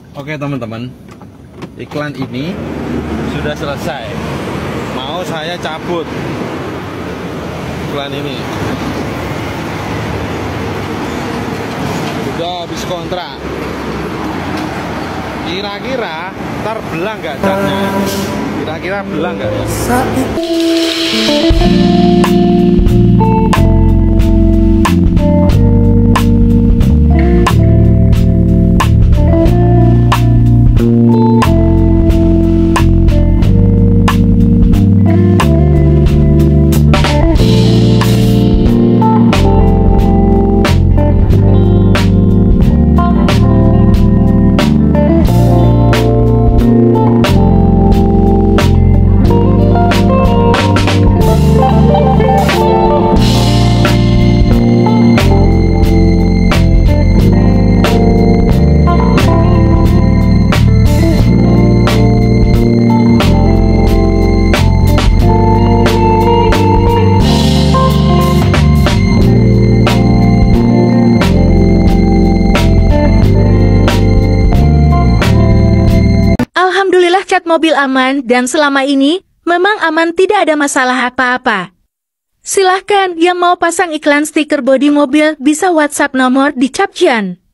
Oke teman-teman, iklan ini sudah selesai. Mau saya cabut iklan ini. Sudah habis kontrak. Kira-kira ntar belang nggak catnya? Kira-kira belang nggak ya? Alhamdulillah cat mobil aman dan selama ini memang aman, tidak ada masalah apa-apa. Silahkan yang mau pasang iklan stiker bodi mobil bisa WhatsApp nomor di Caption.